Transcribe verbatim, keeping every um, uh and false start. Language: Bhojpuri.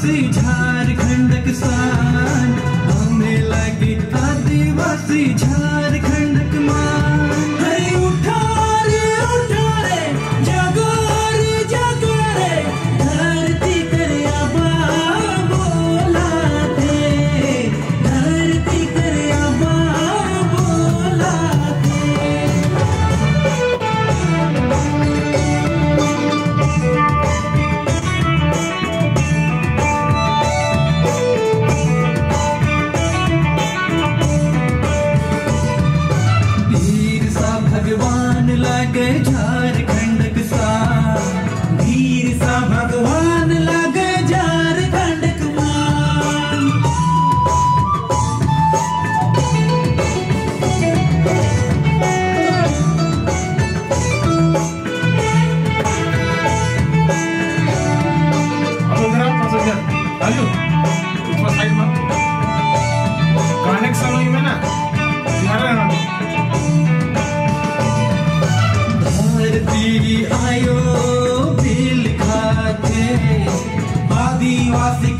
आदिवासी झारखंड किसान हमें लगे आदिवासी झारखंड कमान। अरे उठा रे उठा रे जागो रे जागो रे धरती करे आबा बोला थे, धरती करे आबा बोला थे। भगवान लगे झारखंड किसान, वीर सा भगवान लगे झारखंड कमान। अब उधर आप फंस गए हेलो इतना साइड में कनेक्शन हुई में ना यार रहना धरती आयो बिल खाते आदिवासी